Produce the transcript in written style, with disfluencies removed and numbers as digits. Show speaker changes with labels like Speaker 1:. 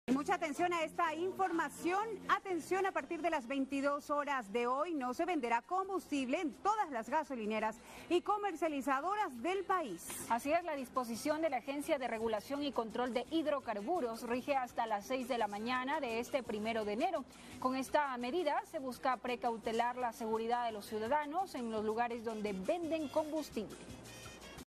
Speaker 1: Mucha atención a esta información. Atención, a partir de las 22 horas de hoy no se venderá combustible en todas las gasolineras y comercializadoras del país.
Speaker 2: Así es, la disposición de la Agencia de Regulación y Control de Hidrocarburos rige hasta las 6 de la mañana de este 1 de enero. Con esta medida se busca precautelar la seguridad de los ciudadanos en los lugares donde venden combustible.